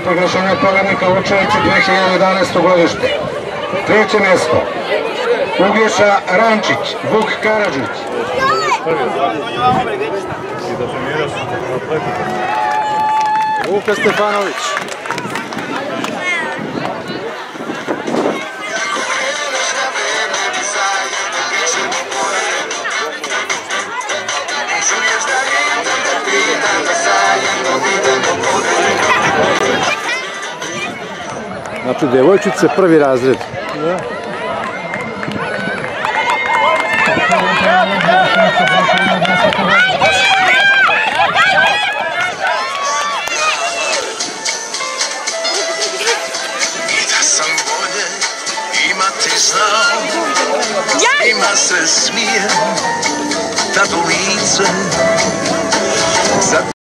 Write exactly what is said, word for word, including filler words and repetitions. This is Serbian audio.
proglašenja pobednika Vučevića dve hiljade jedanaeste. godište. Treće mjesto Uglješa Rančić, Vuk Karadžić. Luka Stefanović. Znači, devojčice prvi razred. Svima se smijem, ta lice